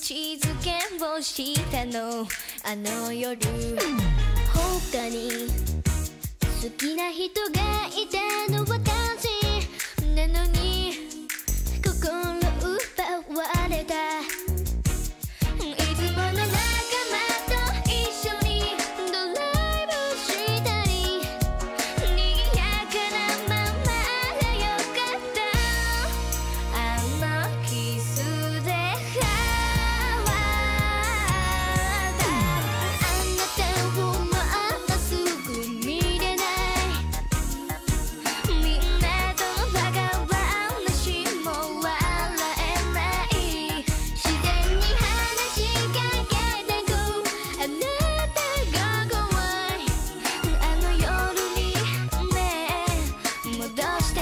口づけをしたのあの夜。他に好きな人がいたの私なのに心奪われた。いつもの仲間と一緒にドライブしたり賑やかなままでよかった。あのキスで変わった。あなたをもっとすぐ見れない。みんなとのバカ話も笑えない。自然に話しかけてくあなたが怖い。あの夜にね戻して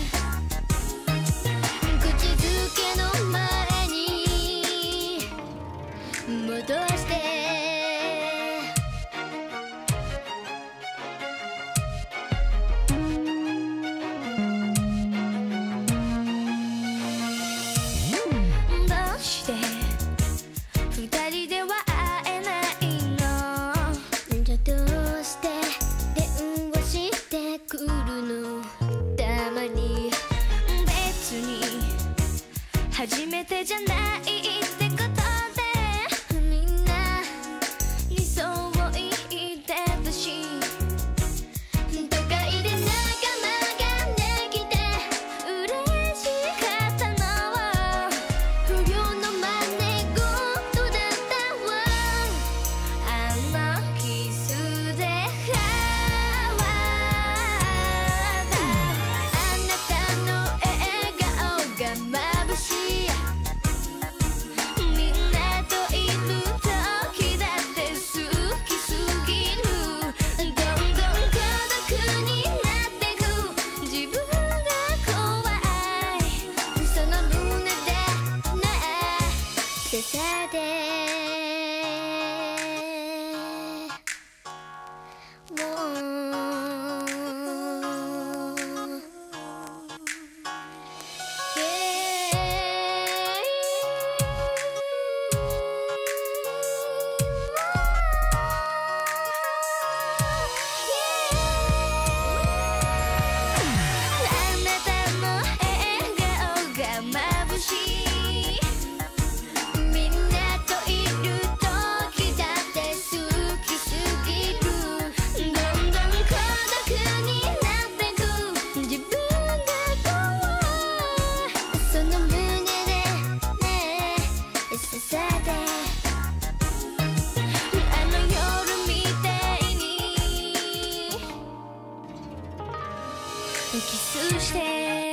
口づけの前に戻して。どうして二人では会えないの。じゃどうして電話してくるの。たまに別に初めてじゃないってことでみんなにそう言ってたし。都会で仲間ができて嬉しかったのは不良の真似事だったわ。あのキスで変わった。あなたの笑顔が眩しい。みんなといる時だって好きすぎる。どんどん孤独になってく自分が怖い。その胸でねせさであなたの笑顔が眩しい。みんなといる時だって好きすぎる。どんどん孤独になってく自分が怖い。その胸でねささであの夜みたいにキスして